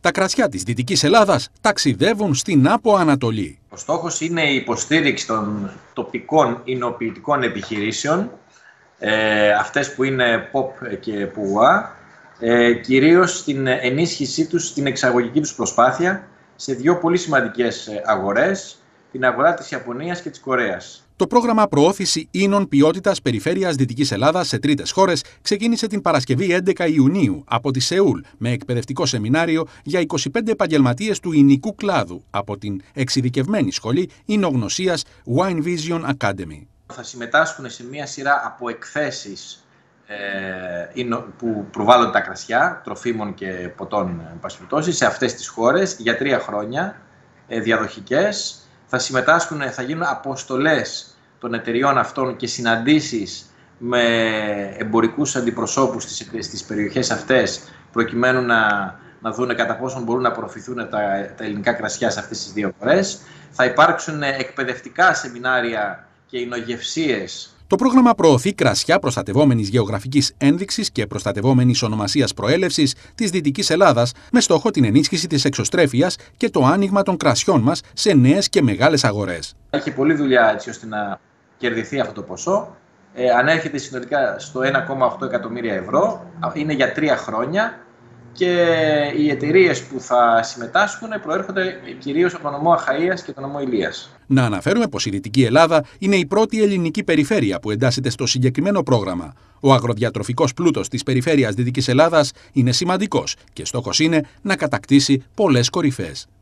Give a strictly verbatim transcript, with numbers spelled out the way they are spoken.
Τα κρασιά της Δυτικής Ελλάδας ταξιδεύουν στην Άπο Ανατολή. Ο στόχος είναι η υποστήριξη των τοπικών εινοποιητικών επιχειρήσεων, ε, αυτές που είναι pop και πουά, ε, κυρίως στην ενίσχυσή τους, στην εξαγωγική τους προσπάθεια σε δύο πολύ σημαντικές αγορές, την αγορά της Ιαπωνίας και της Κορέας. Το πρόγραμμα Προώθηση Ίνων Ποιότητας Περιφέρειας Δυτικής Ελλάδας σε τρίτες χώρες ξεκίνησε την Παρασκευή έντεκα Ιουνίου από τη Σεούλ με εκπαιδευτικό σεμινάριο για είκοσι πέντε επαγγελματίες του ινικού κλάδου από την εξειδικευμένη σχολή Ινογνωσίας Wine Vision Academy. Θα συμμετάσχουν σε μία σειρά από εκθέσεις ε, που προβάλλονται τα κρασιά, τροφίμων και ποτών σε αυτές τις χώρες για τρία χρόνια ε, διαδοχικές. Θα συμμετάσχουν, θα γίνουν αποστολές των εταιριών αυτών και συναντήσεις με εμπορικούς αντιπροσώπους στις, στις περιοχές αυτές, προκειμένου να, να δούνε κατά πόσο μπορούν να απορροφηθούν τα, τα ελληνικά κρασιά σε αυτές τις δύο χώρες. Θα υπάρξουν εκπαιδευτικά σεμινάρια και εινογευσίες. Το πρόγραμμα προωθεί κρασιά προστατευόμενης γεωγραφικής ένδειξης και προστατευόμενης ονομασίας προέλευσης της Δυτικής Ελλάδας με στόχο την ενίσχυση της εξωστρέφειας και το άνοιγμα των κρασιών μας σε νέες και μεγάλες αγορές. Έχει πολλή δουλειά έτσι ώστε να κερδιθεί αυτό το ποσό. Ε, ανέρχεται συνολικά στο ένα κόμμα οκτώ εκατομμύρια ευρώ. Είναι για τρία χρόνια. Και οι εταιρείες που θα συμμετάσχουν προέρχονται κυρίως από τον νομό Αχαΐας και τον νομό Ηλίας. Να αναφέρουμε πως η Δυτική Ελλάδα είναι η πρώτη ελληνική περιφέρεια που εντάσσεται στο συγκεκριμένο πρόγραμμα. Ο αγροδιατροφικός πλούτος της περιφέρειας Δυτικής Ελλάδας είναι σημαντικός και στόχος είναι να κατακτήσει πολλές κορυφές.